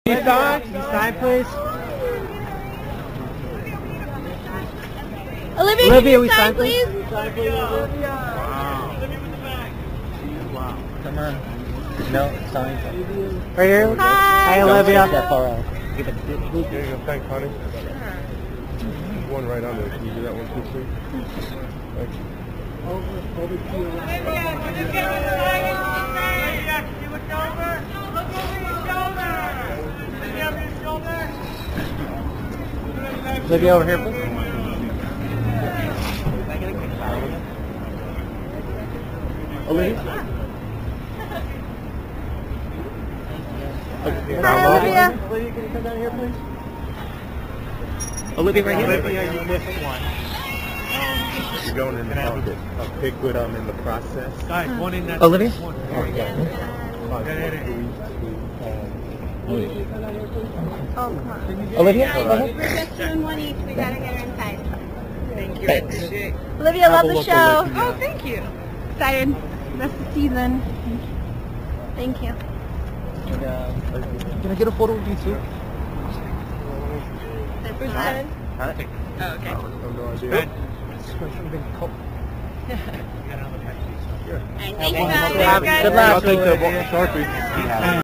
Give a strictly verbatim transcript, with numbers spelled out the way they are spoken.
You sign? You sign, please. Olivia, Olivia, can you we sign, sign, please? please? Sign, please, Olivia. Wow. Wow. Come on. No, sign. Right here. Hi. Hi, Olivia. That far out. Give it. There you go. Thanks, honey. One right on there. Can you do that one too, please? Thank you. Over, over to your left. Olivia, when you get the sign, you look over. Look over your shoulder. Look over your shoulder. Olivia, over here, please. Olivia. Hi, Olivia. Olivia, can you come down here, please? Olivia, right here. Olivia, you missed one. You're going in the pocket. I'll pick what I'm in the process. Guys, one in that. Olivia? One. Okay. Oh, come on. Olivia? We're just doing one each. We gotta get her inside. Thank you. Thanks. Olivia, love the look, show. Olivia. Oh, thank you. Excited. Rest of the season. Thank you. And, uh, can I get a photo with you too? That's fun. Huh? Oh, okay. I have no idea. Ben. Thank you, guys. Good luck. I'll take the Sharpie.